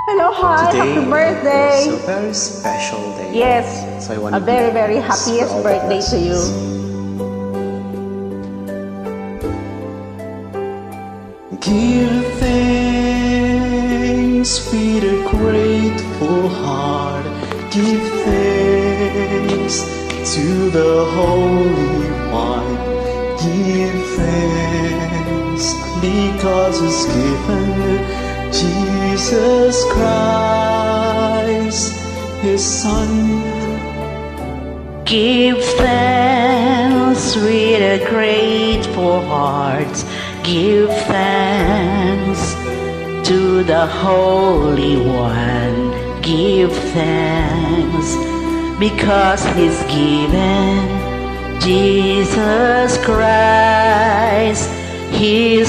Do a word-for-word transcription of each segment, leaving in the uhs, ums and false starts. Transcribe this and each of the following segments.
Hello, hi, Today happy birthday. is a very special day. Yes, So I want a to very, give very thanks happiest for all the birthday to you. blessings. Give thanks with a grateful heart. Give thanks to the Holy One. Give thanks because He's given Jesus Christ, His Son. Give thanks with a grateful heart. Give thanks to the Holy One. Give thanks because He's given Jesus Christ, His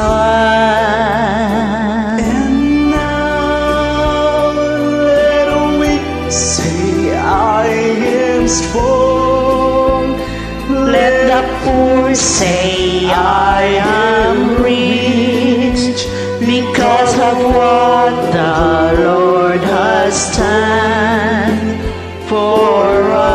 Son. And now let we say, I am strong. Let the poor say, I am rich, because of what the Lord has done for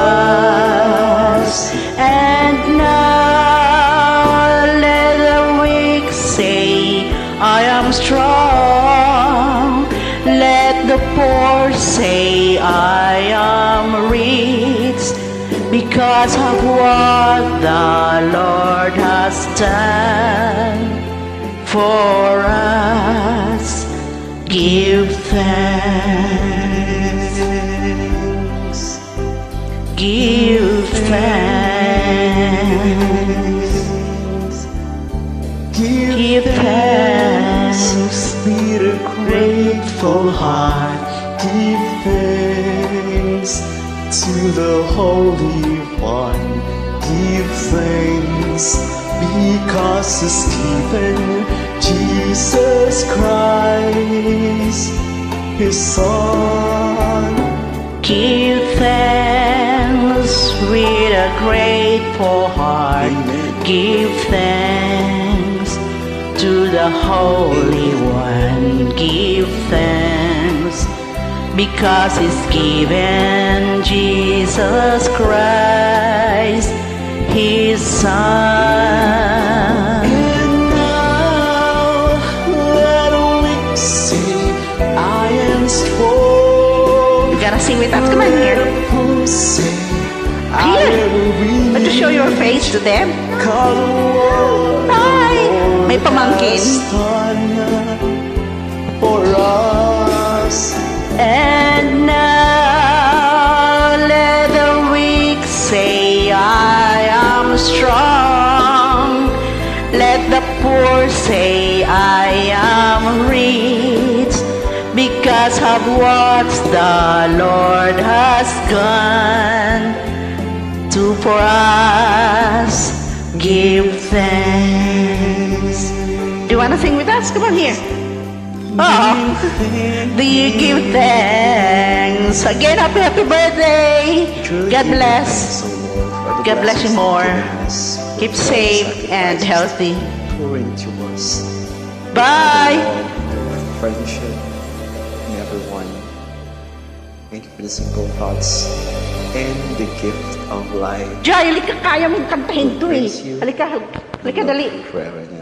us. And now let the weak say, I am strong. Let the poor say, I am rich, because of what the Lord has done for us. Give thanks. Give thanks. Give thanks with a grateful heart. Give thanks to the Holy One. Give thanks because He's given Jesus Christ, His Son. Give thanks with a grateful heart. Amen. Give thanks to the Holy One. Give thanks because He's given Jesus Christ, His Son. And now let we say, I am strong. You gotta sing with us. Come on here. Say, I Here. am weak. Want to show your face to them? Hi! May pamangkin. For us. And now let the weak say, I am strong. Let the poor say, I am rich, because of what the Lord has done to for us. Give thanks. Do you wanna sing with us? Come on here. Oh, Do you give thanks? Again, happy, happy birthday. God bless. God bless you more. Keep safe and healthy. Pouring to us. Bye. Friendship and everyone. Thank you for the simple thoughts and the gift of life. Jai, halika, kaya mong kantahin to eh. Halika, halika, dali. Forever and ever.